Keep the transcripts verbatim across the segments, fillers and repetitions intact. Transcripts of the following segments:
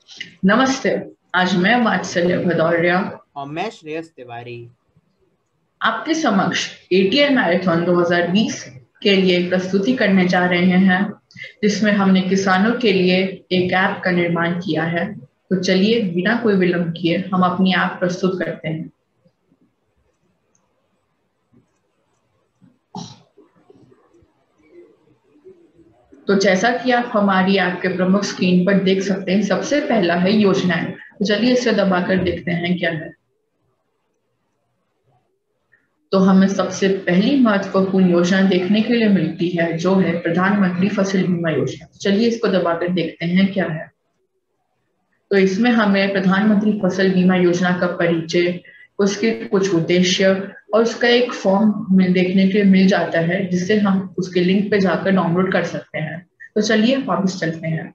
नमस्ते। आज मैं वात्सल्य भदौरिया और मैं श्रेयस तिवारी आपके समक्ष एटीएन मैराथन दो हज़ार बीस के लिए एक प्रस्तुति करने जा रहे हैं, जिसमें हमने किसानों के लिए एक ऐप का निर्माण किया है। तो चलिए बिना कोई विलंब किए हम अपनी ऐप प्रस्तुत करते हैं। तो जैसा कि आप हमारी ऐप के प्रमुख स्क्रीन पर देख सकते हैं, सबसे पहला है योजनाएं। तो चलिए इसे दबाकर देखते हैं क्या है। तो हमें सबसे पहली महत्वपूर्ण योजना देखने के लिए मिलती है, जो है प्रधानमंत्री फसल बीमा योजना। चलिए इसको दबाकर देखते हैं क्या है। तो इसमें हमें प्रधानमंत्री फसल बीमा योजना का परिचय, उसके कुछ उद्देश्य और उसका एक फॉर्म मिल देखने के लिए मिल जाता है, जिससे हम उसके लिंक पे जाकर डाउनलोड कर सकते हैं। तो चलिए वापस चलते हैं।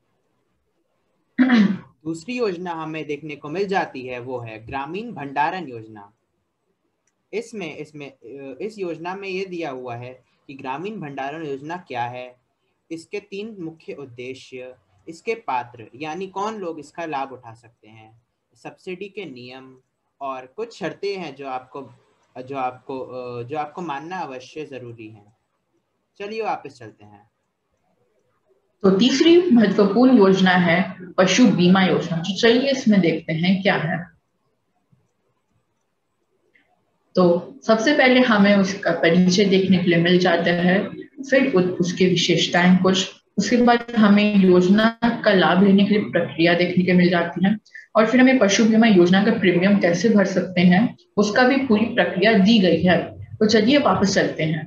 दूसरी योजना हमें देखने को मिल जाती है वो है ग्रामीण भंडारण योजना। इसमें इसमें इस योजना में ये दिया हुआ है कि ग्रामीण भंडारण योजना क्या है, इसके तीन मुख्य उद्देश्य, इसके पात्र यानी कौन लोग इसका लाभ उठा सकते हैं, सब्सिडी के नियम और कुछ शर्तें हैं जो आपको जो आपको जो आपको मानना अवश्य जरूरी है। चलिए वापस चलते हैं। तो तीसरी महत्वपूर्ण योजना है पशु बीमा योजना। तो चलिए इसमें देखते हैं क्या है। तो सबसे पहले हमें उसका परिचय देखने के लिए मिल जाता है, फिर उसकी विशेषताएं कुछ, उसके बाद हमें योजना का लाभ लेने के लिए प्रक्रिया देखने के मिल जाती है, और फिर हमें पशु बीमा योजना का प्रीमियम कैसे भर सकते हैं उसका भी पूरी प्रक्रिया दी गई है। तो चलिए वापस चलते हैं।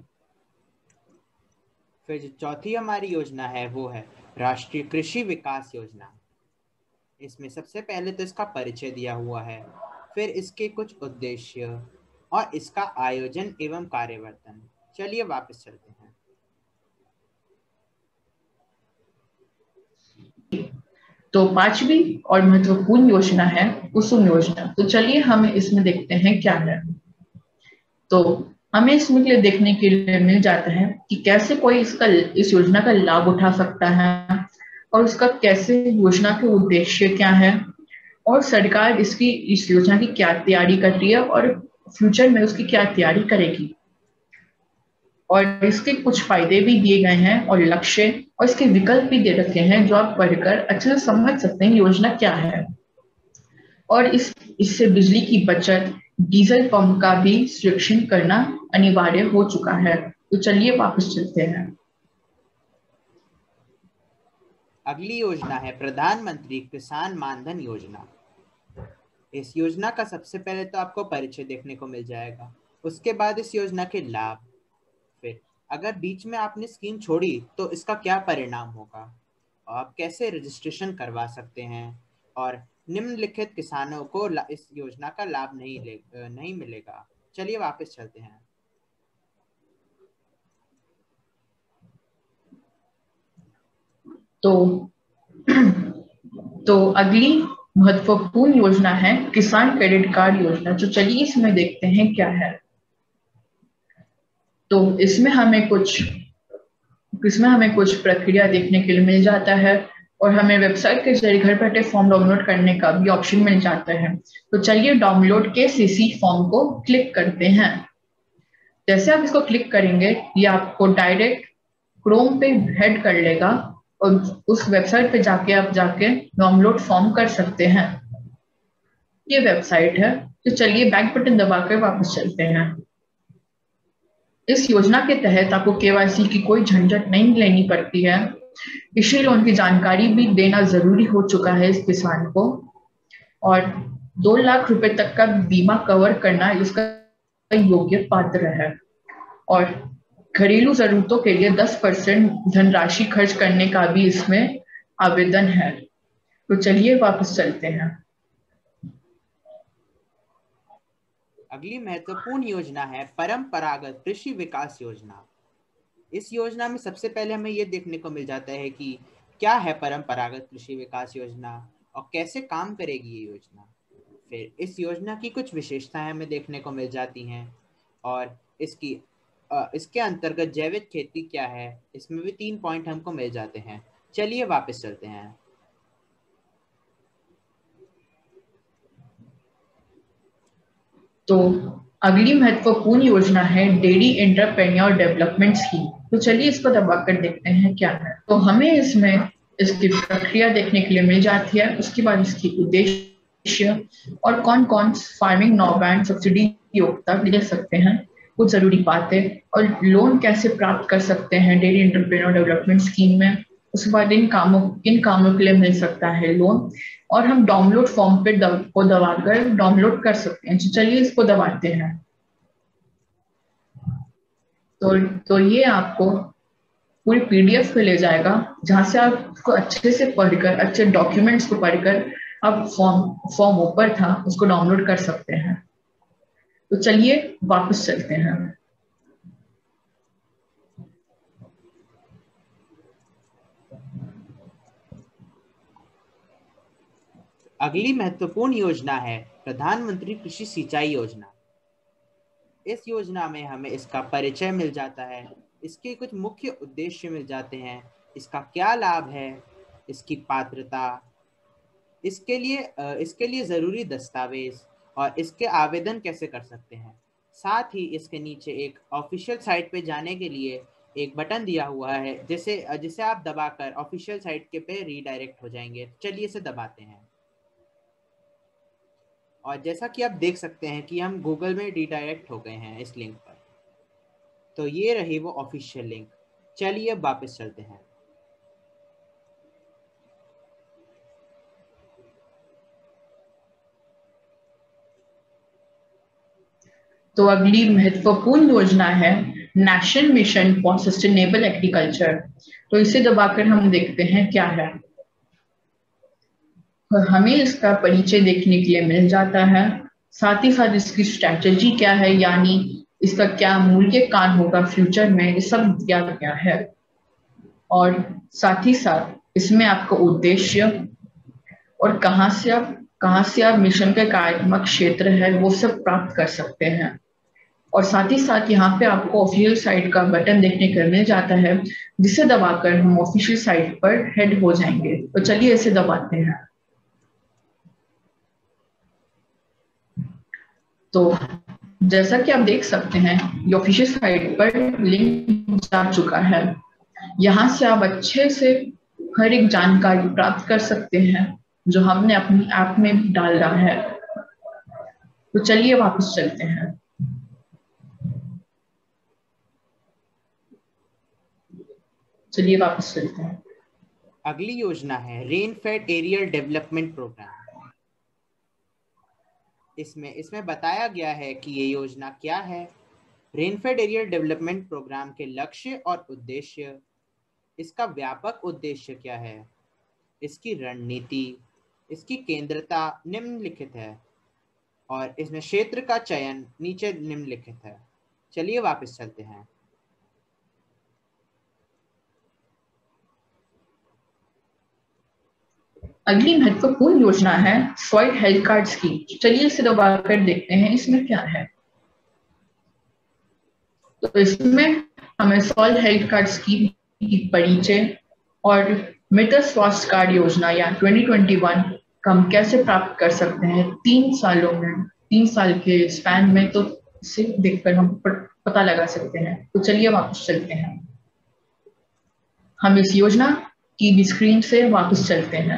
फिर जो चौथी हमारी योजना है वो है राष्ट्रीय कृषि विकास योजना। इसमें सबसे पहले तो इसका परिचय दिया हुआ है, फिर इसके कुछ उद्देश्य और इसका आयोजन एवं कार्यवर्तन। चलिए वापस चलते हैं। तो पांचवी और महत्वपूर्ण योजना है कुसुम योजना। तो चलिए हम इसमें देखते हैं क्या है। तो हमें इसमें के लिए देखने के लिए मिल जाता है कि कैसे कोई इसका इस योजना का लाभ उठा सकता है, और उसका कैसे योजना के उद्देश्य क्या है, और सरकार इसकी इस योजना की क्या तैयारी कर रही है और फ्यूचर में उसकी क्या तैयारी करेगी, और इसके कुछ फायदे भी दिए गए हैं और लक्ष्य और इसके विकल्प भी दे रखे हैं, जो आप पढ़कर अच्छे से समझ सकते हैं योजना क्या है। और इस इससे बिजली की बचत, डीजल पंप का भी संरक्षण करना अनिवार्य हो चुका है। तो चलिए वापस चलते हैं। अगली योजना है प्रधानमंत्री किसान मानधन योजना। इस योजना का सबसे पहले तो आपको परिचय देखने को मिल जाएगा, उसके बाद इस योजना के लाभ, फिर अगर बीच में आपने स्कीम छोड़ी तो इसका क्या परिणाम होगा, आप कैसे रजिस्ट्रेशन करवा सकते हैं, और निम्नलिखित किसानों को इस योजना का लाभ नहीं ले नहीं मिलेगा। चलिए वापस चलते हैं। तो तो अगली महत्वपूर्ण योजना है किसान क्रेडिट कार्ड योजना। तो चलिए इसमें देखते हैं क्या है। तो इसमें हमें कुछ इसमें हमें कुछ प्रक्रिया देखने के लिए मिल जाता है, और हमें वेबसाइट के जरिए घर बैठे फॉर्म डाउनलोड करने का भी ऑप्शन मिल जाता है। तो चलिए डाउनलोड के सीसी फॉर्म को क्लिक करते हैं। जैसे आप इसको क्लिक करेंगे, ये आपको डायरेक्ट क्रोम पे हेड कर लेगा, और उस वेबसाइट पे जाके आप जाके डाउनलोड फॉर्म कर सकते हैं। ये वेबसाइट है। तो चलिए बैक बटन दबाकर वापस चलते हैं। इस योजना के तहत आपको केवाईसी की कोई झंझट नहीं लेनी पड़ती है। कृषि लोन की जानकारी भी देना जरूरी हो चुका है इस किसान को, और दो लाख रुपए तक का बीमा कवर करना इसका योग्य पात्र है, और घरेलू जरूरतों के लिए दस परसेंट धनराशि खर्च करने का भी इसमें आवेदन है। तो चलिए वापस चलते हैं। अगली महत्वपूर्ण योजना है परंपरागत कृषि विकास योजना। इस योजना में सबसे पहले हमें यह देखने को मिल जाता है कि क्या है परंपरागत कृषि विकास योजना और कैसे काम करेगी ये योजना। फिर इस योजना की कुछ विशेषताएं हमें देखने को मिल जाती हैं, और इसकी अ, इसके अंतर्गत जैविक खेती क्या है, इसमें भी तीन पॉइंट हमको मिल जाते हैं। चलिए वापस चलते हैं। तो अगली महत्वपूर्ण योजना है डेयरी एंटरप्रेन्योर डेवलपमेंट स्कीम। तो चलिए इसको दबाकर देखते हैं क्या है। तो हमें इसमें इसकी प्रक्रिया देखने के लिए मिल जाती है, उसके बाद इसकी उद्देश्य और कौन कौन फार्मिंग नौबैंड सब्सिडी योग्यता ले सकते हैं, कुछ जरूरी बातें, और लोन कैसे प्राप्त कर सकते हैं डेयरी एंटरप्रेन्योर डेवलपमेंट स्कीम में। उसके बाद इन कामों इन कामों के लिए मिल सकता है लोन, और हम डाउनलोड फॉर्म पे दब, को दबाकर डाउनलोड कर सकते हैं। तो चलिए इसको दबाते हैं। तो तो ये आपको पूरी पीडीएफ पे ले जाएगा, जहां से आप उसको अच्छे से पढ़कर, अच्छे डॉक्यूमेंट्स को पढ़कर आप फॉर्म फॉर्म ऊपर था उसको डाउनलोड कर सकते हैं। तो चलिए वापस चलते हैं। अगली महत्वपूर्ण योजना है प्रधानमंत्री कृषि सिंचाई योजना। इस योजना में हमें इसका परिचय मिल जाता है, इसके कुछ मुख्य उद्देश्य मिल जाते हैं, इसका क्या लाभ है, इसकी पात्रता, इसके लिए इसके लिए जरूरी दस्तावेज और इसके आवेदन कैसे कर सकते हैं। साथ ही इसके नीचे एक ऑफिशियल साइट पे जाने के लिए एक बटन दिया हुआ है, जिसे जिसे आप दबाकर ऑफिशियल साइट के पे रीडायरेक्ट हो जाएंगे। चलिए इसे दबाते हैं, और जैसा कि आप देख सकते हैं कि हम गूगल में रीडायरेक्ट हो गए हैं इस लिंक पर। तो ये रही वो ऑफिशियल लिंक। चलिए अब वापस चलते हैं। तो अगली महत्वपूर्ण योजना है national mission for sustainable agriculture. तो इसे दबाकर हम देखते हैं क्या है। हमें इसका परिचय देखने के लिए मिल जाता है, साथ ही साथ इसकी स्ट्रैटेजी क्या है, यानी इसका क्या मूल्य कान होगा फ्यूचर में, ये सब दिया गया है। और साथ ही साथ इसमें आपका उद्देश्य और कहाँ से आप कहाँ से आप मिशन के कार्यात्मक क्षेत्र है वो सब प्राप्त कर सकते हैं। और साथ ही साथ यहाँ पे आपको ऑफिशियल साइट का बटन देखने को मिल जाता है, जिसे दबाकर हम ऑफिशियल साइट पर हेड हो जाएंगे। तो चलिए इसे दबाते हैं। तो जैसा कि आप देख सकते हैं ये ऑफिशियल साइट पर लिंक जा चुका है। यहाँ से आप अच्छे से हर एक जानकारी प्राप्त कर सकते हैं जो हमने अपनी ऐप में डाल रहा है। तो चलिए वापस चलते हैं। चलिए वापस चलते हैं। अगली योजना है रेनफेड एरियल डेवलपमेंट प्रोग्राम। इसमें इसमें बताया गया है कि ये योजना क्या है। रेनफेड एरियल डेवलपमेंट प्रोग्राम के लक्ष्य और उद्देश्य, इसका व्यापक उद्देश्य क्या है, इसकी रणनीति, इसकी केंद्रता निम्नलिखित है, और इसमें क्षेत्र का चयन नीचे निम्नलिखित है। चलिए वापस चलते हैं। अगली महत्वपूर्ण योजना है सॉइल हेल्थ कार्ड स्कीम। चलिए इसे दबाकर देखते हैं इसमें क्या है। तो इसमें हमें सॉइल हेल्थ कार्ड स्कीम की परिचय और मृदा स्वास्थ्य कार्ड योजना या दो हज़ार इक्कीस का हम कैसे प्राप्त कर सकते हैं तीन सालों में, तीन साल के स्पैन में, तो इसे देखकर हम पता लगा सकते हैं। तो चलिए वापस चलते हैं। हम इस योजना की भी स्क्रीन से वापस चलते हैं।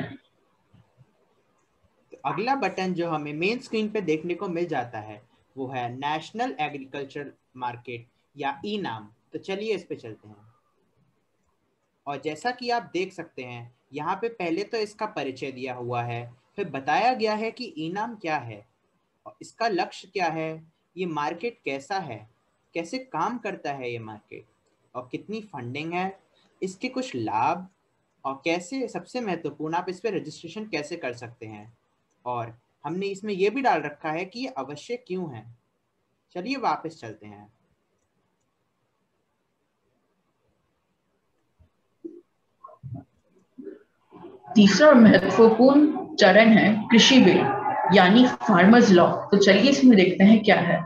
अगला बटन जो हमें मेन स्क्रीन पे देखने को मिल जाता है वो है नेशनल एग्रीकल्चर मार्केट या ई नाम। तो चलिए इस पे चलते हैं, और जैसा कि आप देख सकते हैं यहाँ पे पहले तो इसका परिचय दिया हुआ है, फिर बताया गया है कि ई नाम क्या है और इसका लक्ष्य क्या है, ये मार्केट कैसा है, कैसे काम करता है ये मार्केट, और कितनी फंडिंग है, इसके कुछ लाभ, और कैसे, सबसे महत्वपूर्ण, आप इस पे रजिस्ट्रेशन कैसे कर सकते हैं, और हमने इसमें यह भी डाल रखा है कि ये आवश्यक क्यों है। चलिए वापस चलते हैं। तीसरा महत्वपूर्ण चरण है कृषि बिल यानी फार्मर्स लॉ। तो चलिए इसमें देखते हैं क्या है।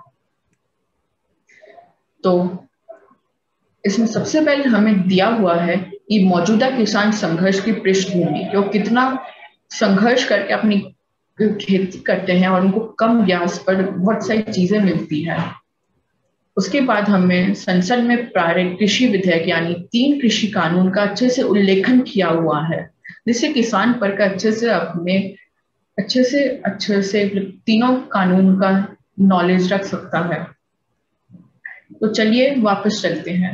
तो इसमें सबसे पहले हमें दिया हुआ है कि मौजूदा किसान संघर्ष की पृष्ठभूमि, जो कितना संघर्ष करके अपनी खेती करते हैं और उनको कम ब्याज पर बहुत सारी चीजें मिलती है। उसके बाद हमें संसद में पारित कृषि विधेयक यानी तीन कृषि कानून का अच्छे से उल्लेखन किया हुआ है, जिससे किसान पर का अच्छे से अपने अच्छे से अच्छे से तीनों कानून का नॉलेज रख सकता है। तो चलिए वापस चलते हैं,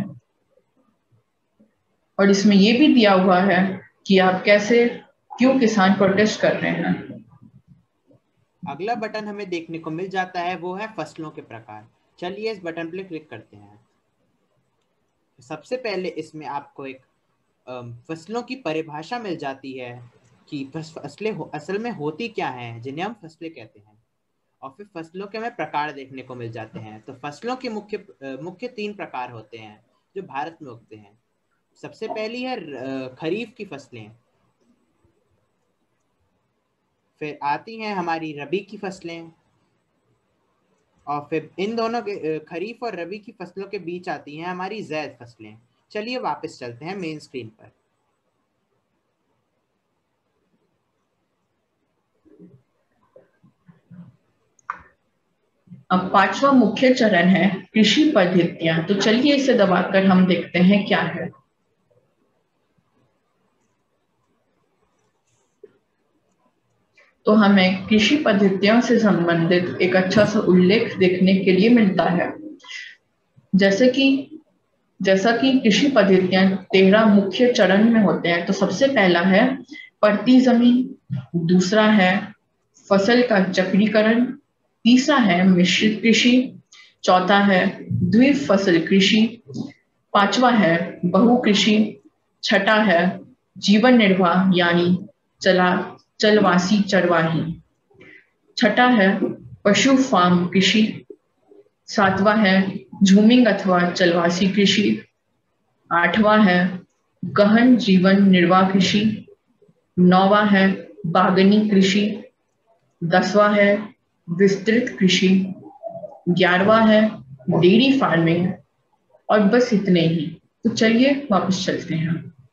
और इसमें ये भी दिया हुआ है कि आप कैसे क्यों किसान प्रोटेस्ट कर रहे हैं। अगला बटन हमें देखने को मिल जाता है वो है फसलों के प्रकार। चलिए इस बटन पर क्लिक करते हैं। सबसे पहले इसमें आपको एक फसलों की परिभाषा मिल जाती है कि फसलें असल में होती क्या हैं, जिन्हें हम फसलें कहते हैं, और फिर फसलों के हमें प्रकार देखने को मिल जाते हैं। तो फसलों के मुख्य मुख्य तीन प्रकार होते हैं जो भारत में उगते हैं। सबसे पहली है खरीफ की फसलें, फिर आती हैं हमारी रबी की फसलें, और फिर इन दोनों के खरीफ और रबी की फसलों के बीच आती हैं हमारी ज़ैद फसलें। चलिए वापस चलते हैं मेन स्क्रीन पर। अब पांचवा मुख्य चरण है कृषि पद्धतियां। तो चलिए इसे दबाकर हम देखते हैं क्या है। तो हमें कृषि पद्धतियों से संबंधित एक अच्छा सा उल्लेख देखने के लिए मिलता है। जैसे कि जैसा कि कृषि पद्धतियां तेरह मुख्य चरण में होते हैं। तो सबसे पहला है पड़ती जमीन, दूसरा है फसल का चक्रीकरण, तीसरा है मिश्रित कृषि, चौथा है द्विफसल कृषि, पांचवा है बहु कृषि, छठा है जीवन निर्वाह यानी चला चलवासी चरवाही, छठा है पशु फार्म कृषि, सातवां है झूमिंग अथवा चलवासी कृषि, आठवां है गहन जीवन निर्वाह कृषि, नौवां है बागनी कृषि, दसवां है विस्तृत कृषि, ग्यारहवां है डेयरी फार्मिंग, और बस इतने ही। तो चलिए वापस चलते हैं।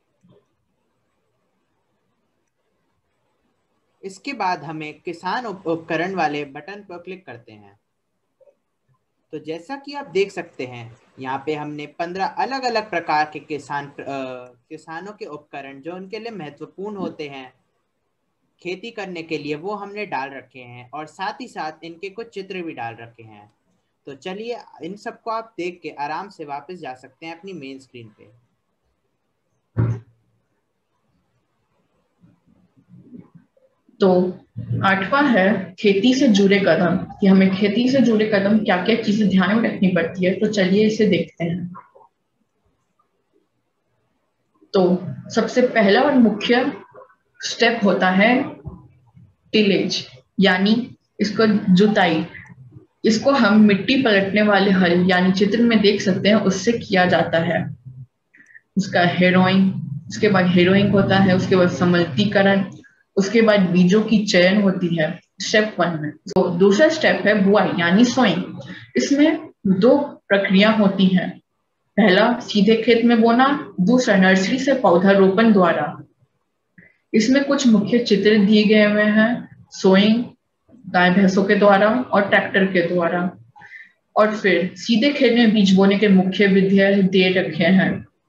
इसके बाद हमें किसान उपकरण वाले बटन पर क्लिक करते हैं। तो जैसा कि आप देख सकते हैं यहाँ पे हमने पंद्रह अलग अलग प्रकार के किसान किसानों के उपकरण जो उनके लिए महत्वपूर्ण होते हैं खेती करने के लिए, वो हमने डाल रखे हैं, और साथ ही साथ इनके कुछ चित्र भी डाल रखे हैं। तो चलिए इन सबको आप देख के आराम से वापस जा सकते हैं अपनी मेन स्क्रीन पे। तो आठवां है खेती से जुड़े कदम, कि हमें खेती से जुड़े कदम क्या क्या चीजें ध्यान में रखनी पड़ती है। तो चलिए इसे देखते हैं। तो सबसे पहला और मुख्य स्टेप होता है टिलेज, यानी इसको जुताई। इसको हम मिट्टी पलटने वाले हल यानी चित्र में देख सकते हैं उससे किया जाता है। उसका हेरोइंग, उसके बाद हेरोइंग होता है, उसके बाद समल्तीकरण, उसके बाद बीजों की चयन होती है स्टेप वन में। तो दूसरा स्टेप है बुआई यानी सोइंग। इसमें दो प्रक्रिया होती हैं, पहला सीधे खेत में बोना, दूसरा नर्सरी से पौधा रोपण द्वारा। इसमें कुछ मुख्य चित्र दिए गए हुए हैं, सोइंग गाय भैंसों के द्वारा और ट्रैक्टर के द्वारा, और फिर सीधे खेत में बीज बोने के मुख्य विधियां दे रखे हैं।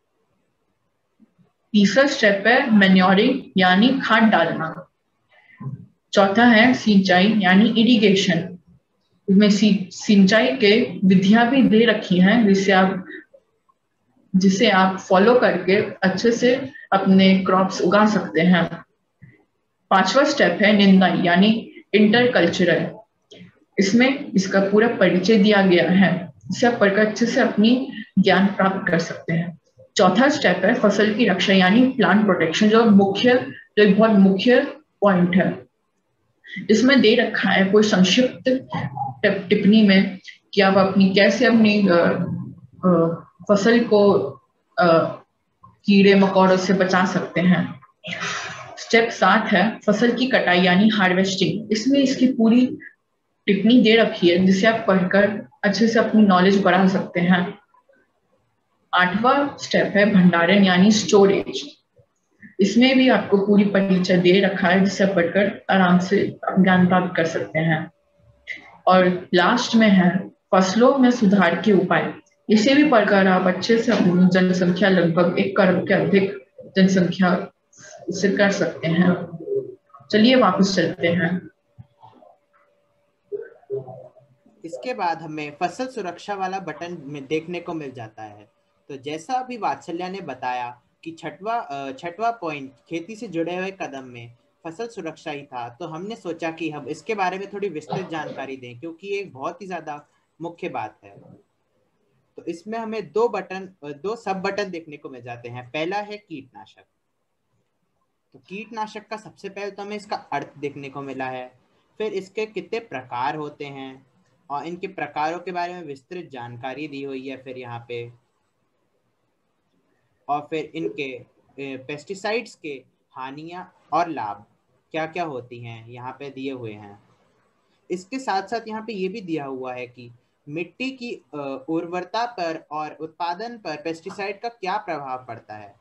तीसरा स्टेप है मैन्योरिंग यानी खाद डालना, चौथा है सिंचाई यानी इरिगेशन। इसमें सिंचाई के विधियां भी दे रखी हैं जिससे आप जिसे आप फॉलो करके अच्छे से अपने क्रॉप्स उगा सकते हैं। पांचवा स्टेप है निंदाई यानी इंटरकल्चरल। इसमें इसका पूरा परिचय दिया गया है, इससे आप पढ़कर अच्छे से अपनी ज्ञान प्राप्त कर सकते हैं। चौथा स्टेप है फसल की रक्षा यानी प्लांट प्रोटेक्शन, जो मुख्य जो एक बहुत मुख्य पॉइंट है। इसमें दे रखा है कोई संक्षिप्त टिप्पणी में कि आप अपनी कैसे अपनी आ, आ, फसल को आ, कीड़े मकोड़ों से बचा सकते हैं। स्टेप सात है फसल की कटाई यानी हार्वेस्टिंग। इसमें इसकी पूरी टिप्पणी दे रखी है जिसे आप पढ़कर अच्छे से अपनी नॉलेज बढ़ा सकते हैं। आठवां स्टेप है भंडारण यानी स्टोरेज। इसमें भी आपको पूरी परिचय दे रखा है, जिसे पढ़कर आराम से ज्ञान प्राप्त कर सकते हैं। और लास्ट में है फसलों में सुधार के उपाय। इसे भी पढ़कर आप अच्छे से अपनी जनसंख्या, लगभग एक करोड़ के अधिक जनसंख्या से कर सकते हैं। चलिए वापस चलते हैं। इसके बाद हमें फसल सुरक्षा वाला बटन में देखने को मिल जाता है। तो जैसा अभी वात्सल्य ने बताया कि छठवा छठवा पॉइंट खेती से जुड़े हुए कदम में फसल सुरक्षा ही था, तो हमने सोचा कि हम इसके बारे में थोड़ी विस्तृत जानकारी दें, क्योंकि ये एक बहुत ही ज्यादा मुख्य बात है। तो इसमें हमें दो बटन दो सब बटन देखने को मिल जाते हैं। पहला है कीटनाशक। तो कीटनाशक का सबसे पहले तो हमें इसका अर्थ देखने को मिला है, फिर इसके कितने प्रकार होते हैं और इनके प्रकारों के बारे में विस्तृत जानकारी दी हुई है फिर यहाँ पे, और फिर इनके पेस्टिसाइड्स के हानियां और लाभ क्या क्या होती हैं यहाँ पे दिए हुए हैं। इसके साथ साथ यहाँ पे ये भी दिया हुआ है कि मिट्टी की उर्वरता पर और उत्पादन पर पेस्टिसाइड का क्या प्रभाव पड़ता है।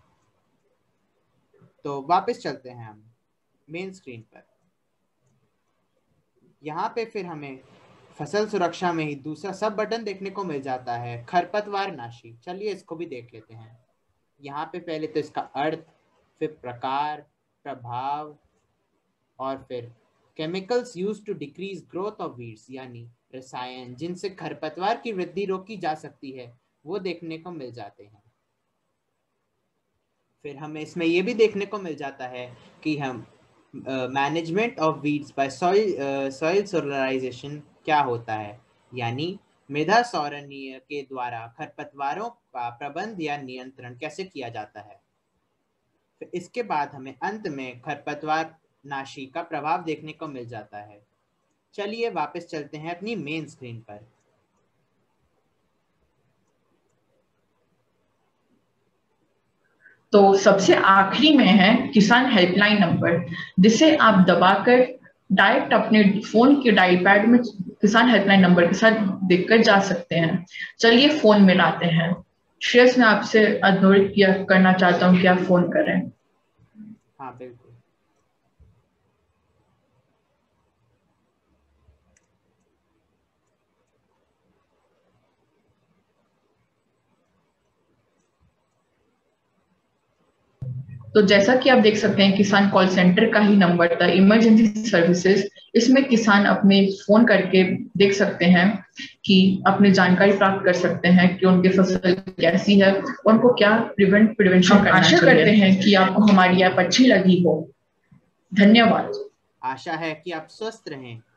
तो वापस चलते हैं हम मेन स्क्रीन पर। यहाँ पे फिर हमें फसल सुरक्षा में ही दूसरा सब बटन देखने को मिल जाता है, खरपतवार नाशी। चलिए इसको भी देख लेते हैं। यहाँ पे पहले तो इसका अर्थ, फिर प्रकार, प्रभाव, और फिर chemicals used to decrease growth of weeds, यानी रसायन जिनसे खरपतवार की वृद्धि रोकी जा सकती है, वो देखने को मिल जाते हैं। फिर हमें इसमें ये भी देखने को मिल जाता है कि हम management of weeds by soil soil solarization क्या होता है, यानी मृदा सौरनीय के द्वारा खरपतवारों का प्रबंध या नियंत्रण कैसे किया जाता है। फिर इसके बाद हमें अंत में खरपतवार नाशी का प्रभाव देखने को मिल जाता है। चलिए वापस चलते हैं अपनी मेन स्क्रीन पर। तो सबसे आखिरी में है किसान हेल्पलाइन नंबर, जिसे आप दबाकर डायरेक्ट अपने फोन के डायल पैड में किसान हेल्पलाइन नंबर के साथ देखकर जा सकते हैं। चलिए फोन में लाते हैं। श्रेयस, मैं आपसे अनुरोध किया करना चाहता हूँ कि आप फोन करें। हाँ बिल्कुल। तो जैसा कि आप देख सकते हैं, किसान कॉल सेंटर का ही नंबर था, इमरजेंसी सर्विसेज। इसमें किसान अपने फोन करके देख सकते हैं कि अपनी जानकारी प्राप्त कर सकते हैं कि उनकी फसल कैसी है, उनको क्या प्रिवेंट प्रिवेंशन करना चाहिए। आशा करते हैं कि आपको हमारी ऐप अच्छी लगी हो। धन्यवाद। आशा है कि आप स्वस्थ रहें।